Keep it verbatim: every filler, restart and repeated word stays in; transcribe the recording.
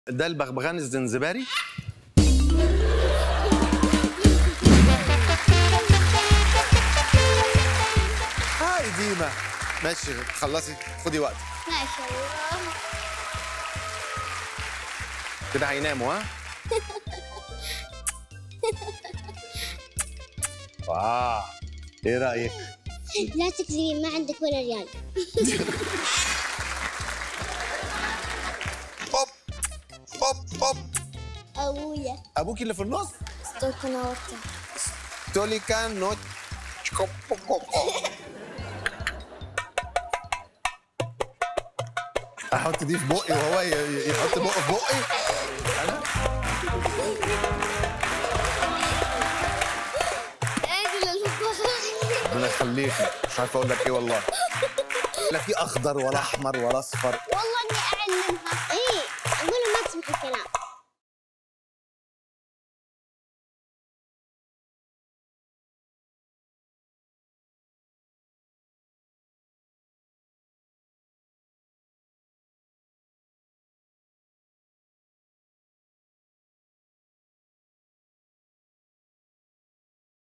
ده البغبغان الزنزباري. هاي ديما ماشي خلصي خدي وقت. ما شاء الله. كده هيناموا ها؟ واو ايه رايك؟ لا تكذبين ما عندك ولا ريال. بوب بوب بوب. أبويا ابوك اللي في النص؟ ستوكنوتا تولي كان نوت. احط دي في بقي وهو يحط بقه في بقي. انا ربنا يخليكي مش عارف اقول لك ايه والله. لا في اخضر ولا احمر ولا اصفر. والله اني اعلمها. ايه اقول ما تسمح الكلام.